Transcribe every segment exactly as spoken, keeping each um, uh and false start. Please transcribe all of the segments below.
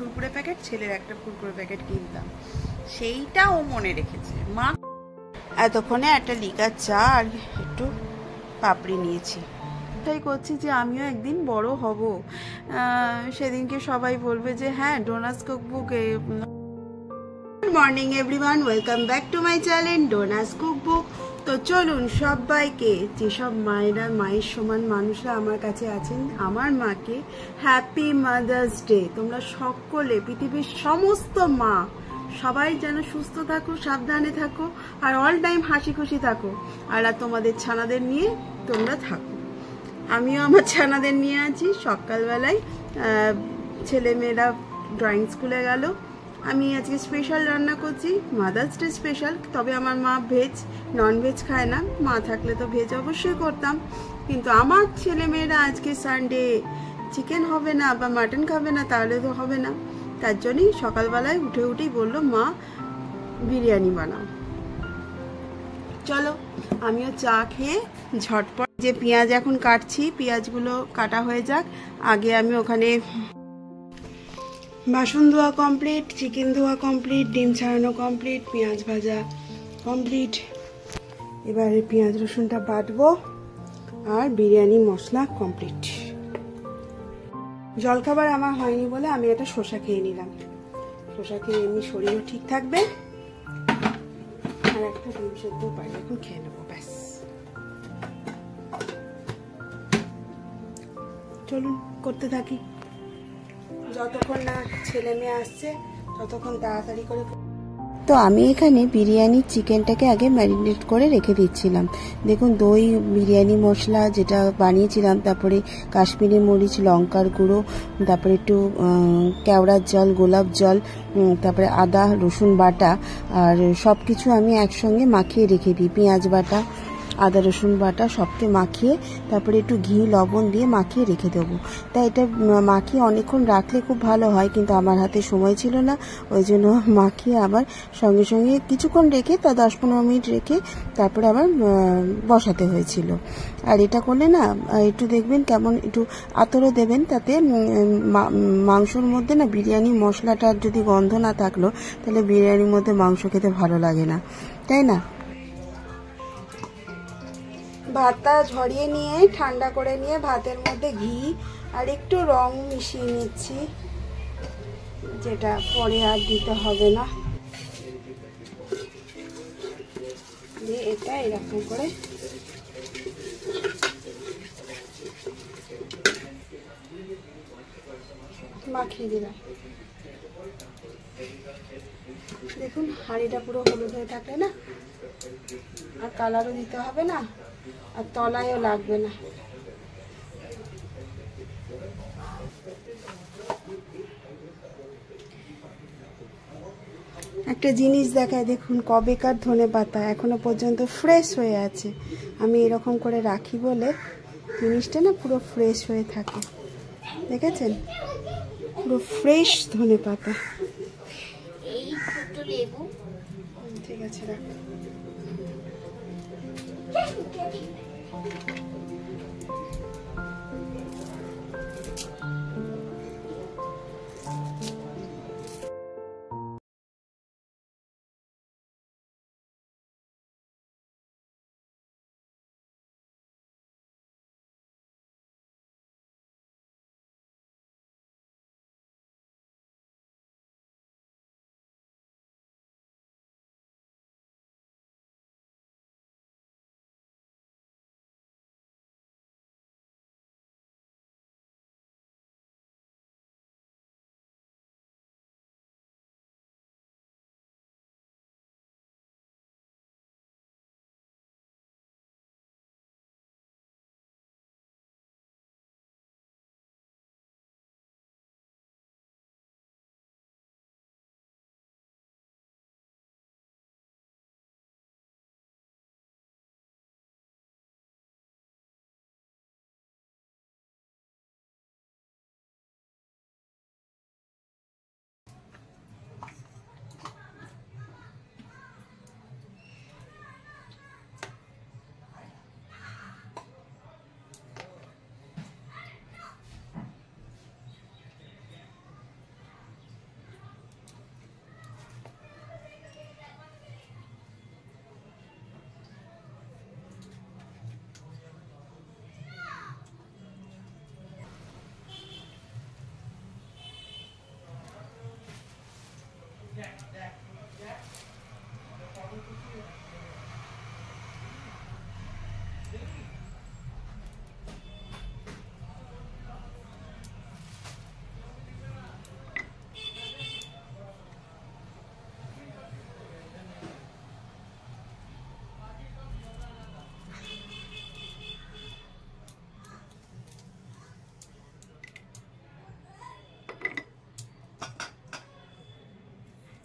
Kurkure packet, ছেলের একটা Kurkure packet কিনতাম, সেইটা ও মনে রেখেছে। মা এতক্ষণে একটা লিকার চা আর একটু পাপড়ি নিয়েছি। তাই করছি যে আমিও একদিন বড় হব, সেদিনকে সবাই বলবে যে হ্যাঁ ডোনাস কুকবুকে। Good morning everyone, welcome back to my channel Dona's Cookbook. তো চলুন সবাইকে, যেসব মায়েরা মায়ের সমান মানুষরা আমার কাছে আছেন, আমার মাকে হ্যাপি মাদার্স ডে। তোমরা সকলে, পৃথিবীর সমস্ত মা সবাই যেন সুস্থ থাকো, সাবধানে থাকো, আর অল টাইম হাসি খুশি থাকো, আর তোমাদের ছানাদের নিয়ে তোমরা থাকো। আমিও আমার ছানাদের নিয়ে আছি। সকালবেলায় ছেলেমেয়েরা ড্রয়িং স্কুলে গেল, আমি আজকে স্পেশাল রান্না করছি, মাদার্স ডে স্পেশাল। তবে আমার মা ভেজ, নন ভেজ খায় না, মা থাকলে তো ভেজ অবশ্যই করতাম, কিন্তু আমার ছেলেমেয়েরা আজকে সানডে, চিকেন হবে না বা মাটন খাবে না, তাহলে তো হবে না। তার জন্যই সকালবেলায় উঠে উঠেই বললো মা বিরিয়ানি বানাও। চলো আমিও চা খেয়ে ঝটপট যে পেঁয়াজ এখন কাটছি, পেঁয়াজগুলো কাটা হয়ে যাক। আগে আমি ওখানে বাসন ধোয়া কমপ্লিট, চিকেন ধোয়া কমপ্লিট, ডিম ছাড়ানো কমপ্লিট, পেঁয়াজ ভাজা কমপ্লিট। এবারে পেঁয়াজ রসুনটা বাটবো আর বিরিয়ানি মশলা কমপ্লিট। জলখাবার আমার হয়নি বলে আমি একটা শসা খেয়ে নিলাম। শসা খেয়ে এমনি শরীরও ঠিক থাকবে, আর একটা ডিম সেদ্ধ পাই এখন খেয়ে নেবো, ব্যাস। চলুন করতে থাকি, যতক্ষণ না ছেলে মেয়ে আসছে ততক্ষণ তাড়াতাড়ি করে। তো আমি এখানে বিরিয়ানির চিকেনটাকে আগে ম্যারিনেট করে রেখে দিচ্ছিলাম। দেখুন দই, বিরিয়ানি মশলা যেটা বানিয়েছিলাম, তারপরে কাশ্মীরি মরিচ, লঙ্কার গুঁড়ো, তারপরে একটু কেওড়ার জল, গোলাপ জল, তারপরে আদা রসুন বাটা, আর সব কিছু আমি একসঙ্গে মাখিয়ে রেখে দিই। পেঁয়াজ বাটা, আদা রসুন বাটা সবকে মাখিয়ে, তারপরে একটু ঘি লবণ দিয়ে মাখিয়ে রেখে দেবো। তাই এটা মাখিয়ে অনেকক্ষণ রাখলে খুব ভালো হয়, কিন্তু আমার হাতে সময় ছিল না, ওই জন্য মাখিয়ে আবার সঙ্গে সঙ্গে কিছুক্ষণ রেখে, তা দশ পনেরো মিনিট রেখে তারপরে আবার বসাতে হয়েছিল। আর এটা করলে না একটু দেখবেন কেমন একটু আতরও দেবেন, তাতে মাংসর মধ্যে না বিরিয়ানি মশলাটার যদি গন্ধ না থাকলো, তাহলে বিরিয়ানির মধ্যে মাংস খেতে ভালো লাগে না, তাই না? ভাতটা ঝরিয়ে নিয়ে ঠান্ডা করে নিয়ে ভাতের মধ্যে ঘি আর একটু রং মিশিয়ে নিচ্ছি, যেটা পরে আর দিতে হবে না। দিয়ে এটা এরকম করে মাখিয়ে দিলাম। দেখুন হাঁড়িটা পুরো হলুদ হয়ে থাকলে না, আর কালারও দিতে হবে না, আর তলায়ও লাগবে না। একটা জিনিস দেখায়, দেখুন কবেকার ধনে পাতা এখনো পর্যন্ত ফ্রেশ হয়ে আছে। আমি এরকম করে রাখি বলে জিনিসটা না পুরো ফ্রেশ হয়ে থাকে, দেখেছেন? পুরো ফ্রেশ ধনে পাতা। ঠিক আছে, রাখ।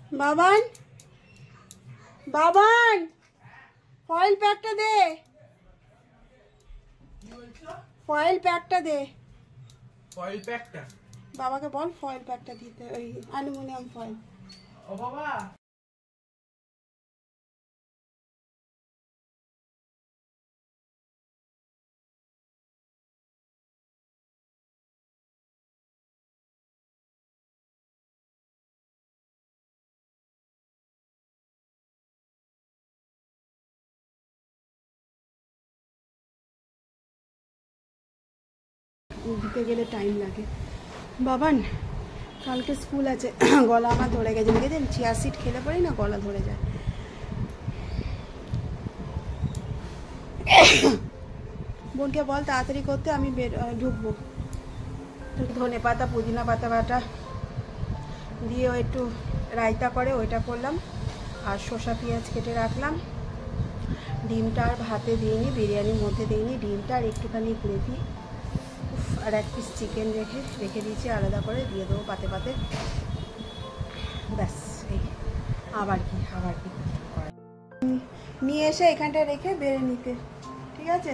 বাবান, বাবান, ফয়েল প্যাকটা দে, ফয়েল প্যাকটা দে। ফয়েল প্যাকটা বাবাকে বল ফয়েল প্যাকটা দিতে, ওই অ্যালুমিনিয়াম ফয়েল। ও বাবা, দিতে গেলে টাইম লাগে। বাবান, কালকে স্কুল আছে, গলা আমার ধরে গেছে, দেখেছেন চিয়া সিড খেলে পরেই না গলা ধরে যায়। বোনকে বল তাড়াতাড়ি করতে, আমি বের ঢুকবো। ধনে পাতা পুদিনা পাতা বাটা দিয়েও একটু রায়তা করে ওইটা করলাম, আর শসা পেঁয়াজ কেটে রাখলাম। ডিমটা আর ভাতে দিইনি, বিরিয়ানির মধ্যে দিইনি, ডিমটা আর একটুখানি গ্রেভি আর এক পিস চিকেন রেখে রেখে দিয়েছি আলাদা করে, দিয়ে দেবো পাতে পাতে। ব্যাস, এই আবার কি আবার কি নিয়ে এসে এখানটা রেখে বেড়ে নিতে, ঠিক আছে?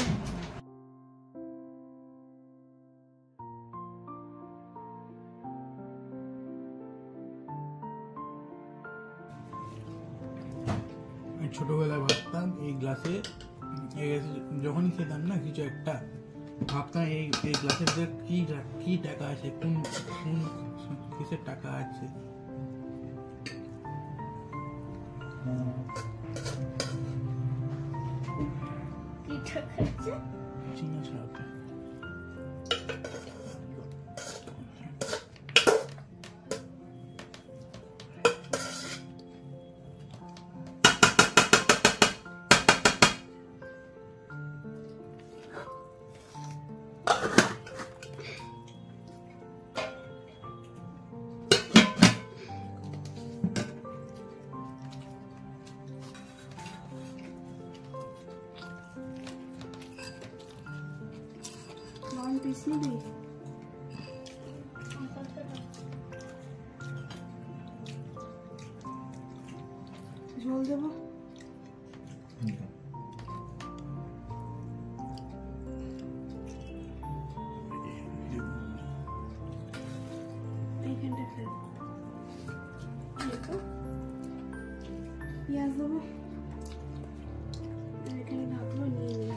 ছোটবেলায় ভাবতাম এই গ্লাসে, যখনই খেতাম না কিছু একটা, ভাবতাম এই এই গ্লাসের কি কি টাকা আছে, কোন কোন কিসের টাকা আছে। চিনা ছাড়া one piece নিবি? ঝোল দেবো? এইখানটা ফেল, পেঁয়াজ দেবো, এখানে ঢাকলো নিয়ে নিই।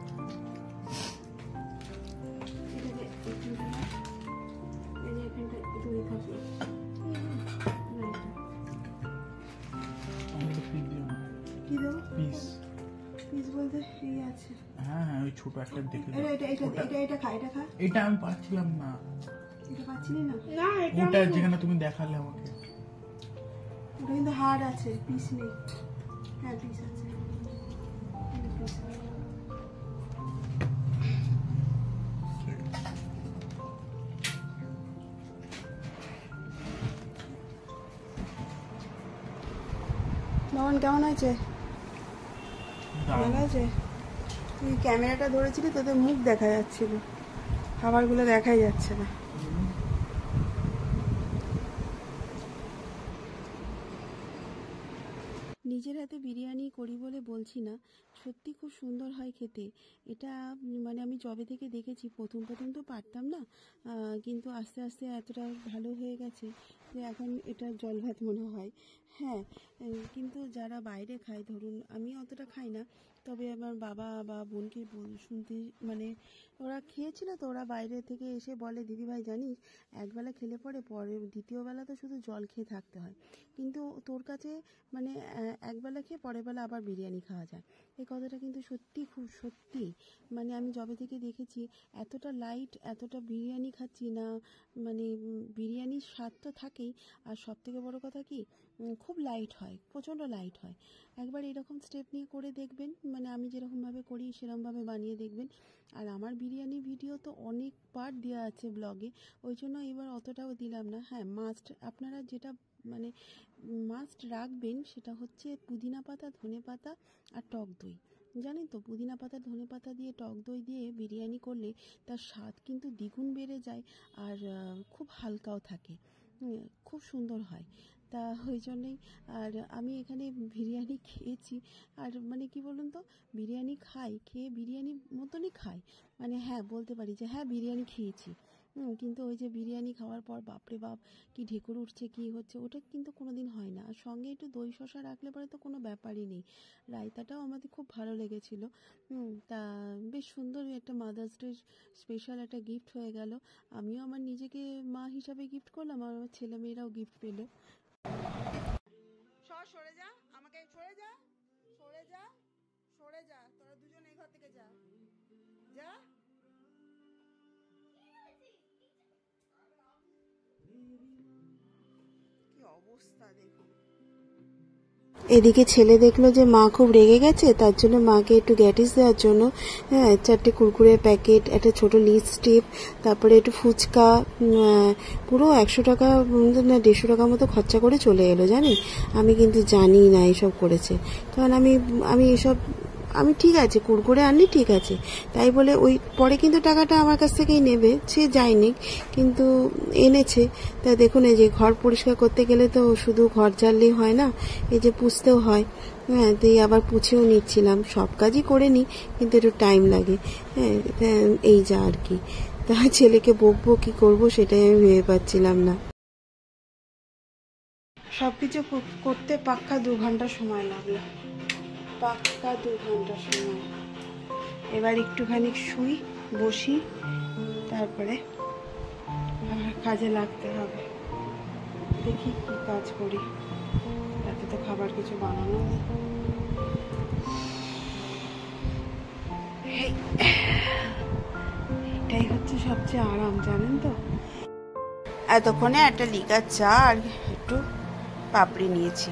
হ্যাঁ হ্যাঁ, ওই ছোট একটা দেখে এটা আমি পাচ্ছিলাম না, এটা পাচ্ছিলি না? ওটা যেখানে তুমি দেখালে আমাকে, ওটা কিন্তু হার্ড আছে, পিস নেই। হ্যাঁ পিস আছে, বাবান কেমন আছে? ভালো আছে? তুই ক্যামেরাটা ধরেছিলি, তোদের মুখ দেখা যাচ্ছিল, খাবারগুলো দেখাই যাচ্ছে না। নিজের হাতে বিরিয়ানি করি বলে বলছি না, সত্যি খুব সুন্দর হয় খেতে। এটা মানে আমি যবে থেকে দেখেছি, প্রথম প্রথম তো পারতাম না, কিন্তু আস্তে আস্তে এতটা ভালো হয়ে গেছে যে এখন এটা জল ভাত মনে হয়। হ্যাঁ, কিন্তু যারা বাইরে খায়, ধরুন আমি অতটা খাই না, তবে আমার বাবা বা বোনকে শুনতে মানে ওরা খেয়েছিল তো, ওরা বাইরে থেকে এসে বলে দিদিভাই জানিস একবেলা খেলে পরে পরে দ্বিতীয় বেলা তো শুধু জল খেয়ে থাকতে হয়, কিন্তু তোর কাছে মানে একবেলা খেয়ে পরের বেলা আবার বিরিয়ানি খাওয়া যায়। এই কথাটা কিন্তু সত্যি, খুব সত্যি। মানে আমি যবে থেকে দেখেছি এতটা লাইট, এতটা বিরিয়ানি খাচ্ছি না, মানে বিরিয়ানির স্বাদ তো থাকেই, আর সব থেকে বড়ো কথা কি খুব লাইট হয়, প্রচণ্ড লাইট হয়। একবার এরকম স্টেপ নিয়ে করে দেখবেন, মানে আমি যেরকমভাবে করি সেরকমভাবে বানিয়ে দেখবেন। আর আমার বিরিয়ানি ভিডিও তো অনেকবার দেওয়া আছে ব্লগে, ওই জন্য এবার অতটাও দিলাম না। হ্যাঁ, মাস্ট আপনারা যেটা মানে মাস্ট রাখবেন সেটা হচ্ছে পুদিনা পাতা, ধনে পাতা আর টক দই। জানেন তো, পুদিনা পাতা ধনে পাতা দিয়ে টক দই দিয়ে বিরিয়ানি করলে তার স্বাদ কিন্তু দ্বিগুণ বেড়ে যায়, আর খুব হালকাও থাকে। খুব সুন্দর হয়। তা ওই জন্যই আর আমি এখানে বিরিয়ানি খেয়েছি। আর মানে কি বলুন তো, বিরিয়ানি খাই, খেয়ে বিরিয়ানির মতনই খাই, মানে হ্যাঁ বলতে পারি যে হ্যাঁ বিরিয়ানি খেয়েছি। হুম কিন্তু ওই যে বিরিয়ানি খাওয়ার পর বাপরে বাপ কি ঢেকুর উঠছে কি হচ্ছে ওটা কিন্তু কোনোদিন হয় না। আর সঙ্গে একটু দই শসা রাখলে পরে তো কোনো ব্যাপারই নেই। রায়তাটাও আমাদের খুব ভালো লেগেছিলো। হুম তা বেশ সুন্দর একটা মাদার্স ডে স্পেশাল একটা গিফট হয়ে গেল। আমিও আমার নিজেকে মা হিসাবে গিফট করলাম, আর আমার ছেলে মেয়েরাও গিফট পেলো। সরে যা, আমাকে সরে যা, সরে যা, সরে যা, তোরা দুজন এই ঘর থেকে যা, যা। কি অবস্থা দেখুন। এদিকে ছেলে দেখলো যে মা খুব রেগে গেছে, তার জন্য মাকে একটু গ্যাটিস দেওয়ার জন্য হ্যাঁ চারটে কুরকুরের প্যাকেট, একটা ছোট লিপস্টিক, তারপরে একটু ফুচকা, পুরো একশো টাকা না দেড়শো টাকার মতো খরচা করে চলে এলো। জানি আমি কিন্তু জানি না এসব করেছে, কারণ আমি আমি এসব আমি ঠিক আছে কুরকুরে আনলি ঠিক আছে, তাই বলে ওই পরে কিন্তু টাকাটা আমার কাছ থেকেই নেবে, সে যায়নি কিন্তু এনেছে। তা দেখুন এই যে ঘর পরিষ্কার করতে গেলে তো শুধু ঘর ঝাড়লেই হয় না, এই যে পুছতেও হয়। হ্যাঁ তো আবার পুছেও নিচ্ছিলাম, সব কাজই করে নিই কিন্তু একটু টাইম লাগে। হ্যাঁ এই যা আর কি। তা ছেলেকে বকবো কি করবো সেটাই আমি ভেবে পাচ্ছিলাম না। সবকিছু করতে পাক্কা দু ঘন্টা সময় লাগলো, পাক্কা দু ঘন্টা সময়। এবার একটুখানি শুই বসি, তারপরে আমার কাজে লাগতে হবে। দেখি কি কাজ করি, রাতে তো খাবার কিছু বানানো নেই। এটাই হচ্ছে সবচেয়ে আরাম জানেন তো। এতক্ষণে একটা লিকার চা আর একটু পাপড়ি নিয়েছি।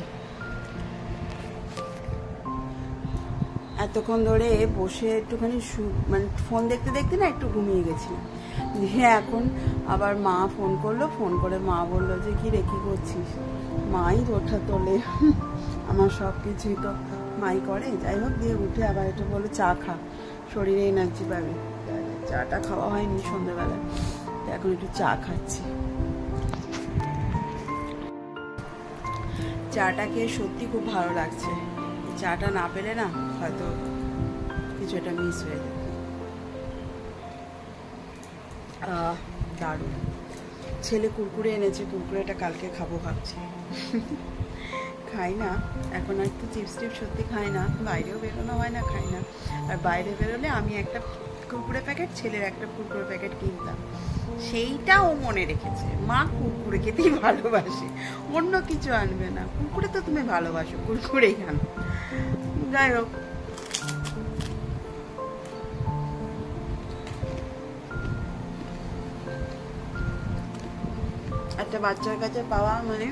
এতক্ষণ ধরে বসে একটুখানি মানে ফোন দেখতে দেখতে না একটু ঘুমিয়ে গেছিলাম। দিয়ে এখন আবার মা ফোন করলো, ফোন করে মা বললো যে কি রে কি করছিস, মাই ওঠা তোলে, আমার সব কিছুই তো মাই করে। যাই হোক দিয়ে উঠে আবার একটু বললো চা খা, শরীরে এনার্জি পাবে। চাটা খাওয়া হয়নি সন্ধ্যাবেলায়, তো এখন একটু চা খাচ্ছি। চাটা খেয়ে সত্যি খুব ভালো লাগছে। চাটা না পেলে না হয়তো কিছু একটা মিস হয়ে যায়। দারুণ। ছেলে কুরকুরে এনেছে, কুরকুরেটা কালকে খাবো ভাবছি। খাই না এখন আর তো চিপস টিপস সত্যি খাই না, বাইরেও বেরোনো হয় না, খাই না। আর বাইরে বেরোলে আমি একটা কুরকুরে প্যাকেট, ছেলের একটা কুরকুরে প্যাকেট কিনতাম, সেইটা ও মনে রেখেছে। মা কুরকুরে খেতেই ভালোবাসে, অন্য কিছু আনবে না। কুরকুরে তো তুমি ভালোবাসো, কুরকুরেই আনো। যাই হোক একটা বাচ্চার কাছে পাওয়া মানে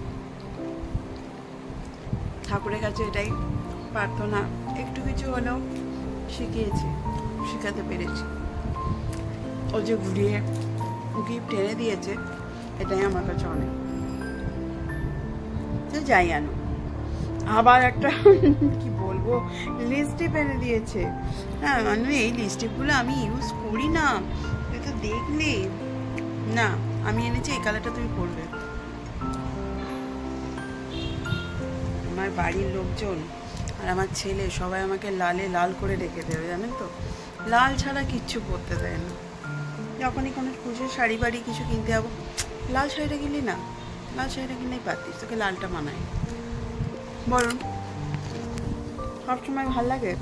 ঠাকুরের কাছে এটাই প্রার্থনা, একটু কিছু হলেও শিখিয়েছে, শেখাতে পেরেছি। ও যে ঘুরিয়ে গিফট এনে দিয়েছে এটাই আমার কাছে অনেক। যাই আনো, আবার একটা কি বলবো লিপস্টিক এনে দিয়েছে। হ্যাঁ মানে এই লিপস্টিকগুলো আমি ইউজ করি না, তুই তো দেখলি না। আমি এনেছি এই কালারটা, তুমি পরবে। আমার বাড়ির লোকজন আর আমার ছেলে সবাই আমাকে লালে লাল করে রেখে দেবে জানেন তো, লাল ছাড়া কিচ্ছু পরতে দেয় না। যখনই কোনো পুজোর শাড়ি বাড়ি কিছু কিনতে যাবো, লাল শাড়িটা কিনলি না, লাল শাড়িটা কিনলেই পারতিস, তোকে লালটা মানায়। বলুন সবসময় ভাল লাগে?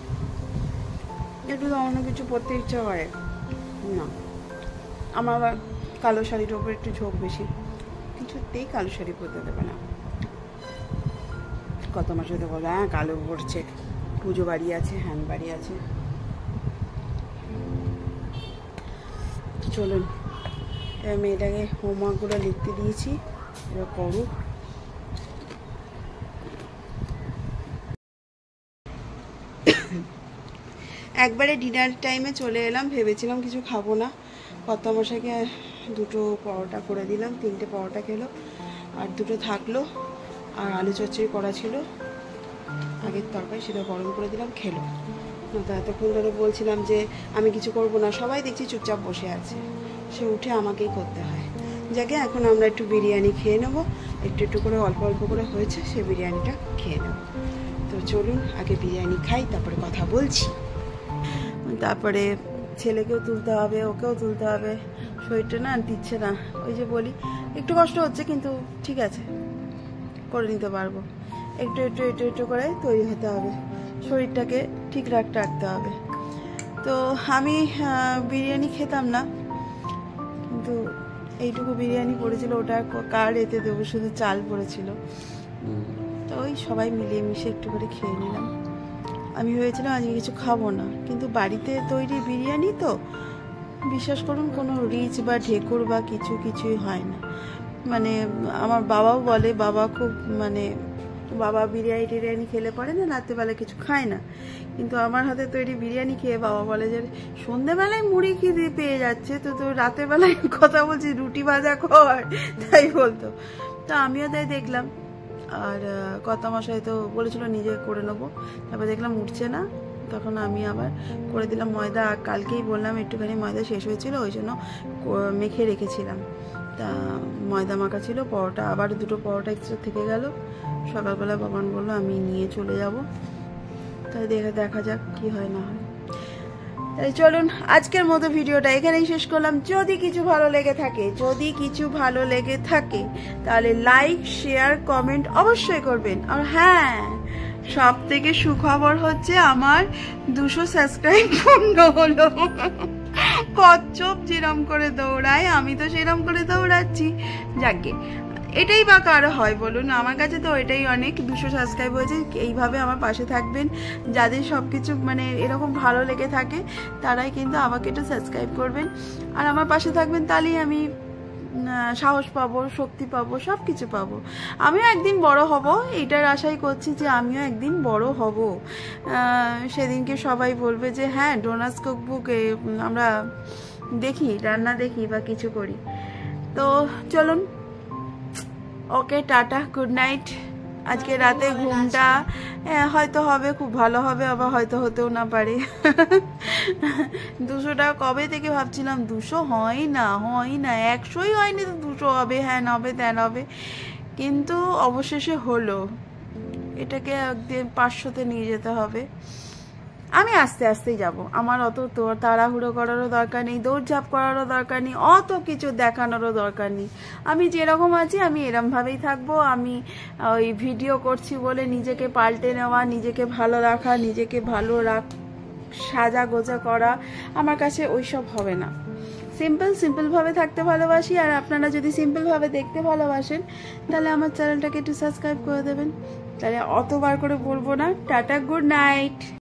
একটু অন্য কিছু পরতে ইচ্ছা করে না। আমার আবার কালো শাড়ির ওপর একটু ঝোঁক বেশি, কিছুতেই কালো শাড়ি পরতে দেবে না। কত মাস হতে বলে হ্যাঁ কালো পরছে, পুজো বাড়ি আছে, হ্যান বাড়ি আছে। চলুন মেয়েটাকে হোমওয়ার্কগুলো লিখতে দিয়েছি, এবার করুক। একবারে ডিনার টাইমে চলে এলাম, ভেবেছিলাম কিছু খাবো না। কত মশাইকে দুটো পরোটা করে দিলাম, তিনটে পরোটা খেলো, আর দুটো থাকলো, আর আলু চচ্চড়ি করা ছিল আগের তরকারি, সেটা গরম করে দিলাম, খেলো। তো এতক্ষণ ধরে বলছিলাম যে আমি কিছু করব না, সবাই দেখছি চুপচাপ বসে আছে, সে উঠে আমাকেই করতে হয়। যাকে এখন আমরা একটু বিরিয়ানি খেয়ে নেবো, একটু একটু করে অল্প অল্প করে হয়েছে, সেই বিরিয়ানিটা খেয়ে নেব। তো চলুন আগে বিরিয়ানি খাই, তারপরে কথা বলছি। তারপরে ছেলেকেও তুলতে হবে, ওকেও তুলতে হবে, শরীরটা না দিচ্ছে না, ওই যে বলি একটু কষ্ট হচ্ছে, কিন্তু ঠিক আছে করে নিতে পারবো। একটু একটু একটু একটু করে তৈরি হতে হবে, শরীরটাকে ঠিক রাখতে রাখতে হবে। তো আমি বিরিয়ানি খেতাম না, কিন্তু এইটুকু বিরিয়ানি পড়েছিল, ওটা কার এতে দেবো, শুধু চাল পড়েছিল। তো ওই সবাই মিলিয়ে মিশে একটু করে খেয়ে নিলাম। আমি ভেবেছিলাম আজকে কিছু খাবো না, কিন্তু বাড়িতে তৈরি বিরিয়ানি তো বিশ্বাস করুন কোনো রিচ বা ঢেকুর বা কিছু কিছুই হয় না। মানে আমার বাবাও বলে, বাবা খুব মানে বাবা বিরিয়ানি টিরিয়ানি খেলে পরে না রাত্রেবেলা কিছু খায় না, কিন্তু আমার হাতে তৈরি বিরিয়ানি খেয়ে বাবা বলে যে সন্ধ্যেবেলায় মুড়ি খিদে পেয়ে যাচ্ছে, তো তো রাতের বেলায় কথা বলছি রুটি ভাজা কর, তাই বলতো। তো আমিও তাই দেখলাম, আর কর্তা মশাই তো বলেছিল নিজে করে নেবো, তারপর দেখলাম উঠছে না, তখন আমি আবার করে দিলাম ময়দা। কালকেই বললাম একটুখানি ময়দা শেষ হয়েছিল, ওই জন্য মেখে রেখেছিলাম। তা ময়দা মাখা ছিল, পরোটা আবার দুটো পরোটা এক্সট্রা থেকে গেল। সকালবেলা বাবান বললো আমি নিয়ে চলে যাব, তাই দেখা দেখা যাক কি হয় না হয়। তাই চলুন আজকের মতো ভিডিওটা এখানেই শেষ করলাম। যদি কিছু ভালো লেগে থাকে যদি কিছু ভালো লেগে থাকে তাহলে লাইক শেয়ার কমেন্ট অবশ্যই করবেন। আর হ্যাঁ, সব থেকে সুখবর হচ্ছে আমার দুশো সাবস্ক্রাইব পূর্ণ হলো। কচ্ছপ যেরম করে দৌড়ায় আমি তো সেরম করে দৌড়াচ্ছি। যাকে এটাই বা কারো হয় বলুন, আমার কাছে তো এটাই অনেক। দুশো সাবস্ক্রাইব হয়েছে, এইভাবে আমার পাশে থাকবেন। যাদের সব কিছু মানে এরকম ভালো লেগে থাকে তারাই কিন্তু আমাকে একটু সাবস্ক্রাইব করবেন আর আমার পাশে থাকবেন, তাহলেই আমি সাহস পাবো, শক্তি পাবো, সব কিছু পাবো। আমিও একদিন বড় হব, এইটার আশাই করছি যে আমিও একদিন বড় হব। সেদিনকে সবাই বলবে যে হ্যাঁ ডোনাস কুকবুকে আমরা দেখি, রান্না দেখি বা কিছু করি। তো চলুন, ওকে টাটা, গুড নাইট। আজকে রাতে ঘুমটা হয়তো হবে, খুব ভালো হবে, আবার হয়তো হতেও না পারে। দুশোটা কবে থেকে ভাবছিলাম, দুশো হয় না হয় না একশোই হয়নি তো দুশো হবে, হ্যাঁ হবে ত্যান হবে, কিন্তু অবশেষে হলো। এটাকে একদিন পাঁচশোতে নিয়ে যেতে হবে। আমি আস্তে আস্তেই যাব, আমার অত তোর তাড়াহুড়ো করারও দরকার নেই, দৌড়ঝাঁপ করারও দরকার নেই, অত কিছু দেখানোরও দরকার নেই। আমি যেরকম আছি আমি এরমভাবেই থাকবো। আমি ওই ভিডিও করছি বলে নিজেকে পাল্টে নেওয়া, নিজেকে ভালো রাখা, নিজেকে ভালো রাখ সাজা গোজা করা আমার কাছে ওইসব হবে না। সিম্পল সিম্পলভাবে থাকতে ভালোবাসি। আর আপনারা যদি সিম্পলভাবে দেখতে ভালোবাসেন তাহলে আমার চ্যানেলটাকে একটু সাবস্ক্রাইব করে দেবেন, তাহলে অতবার করে বলবো না। Tata, good night.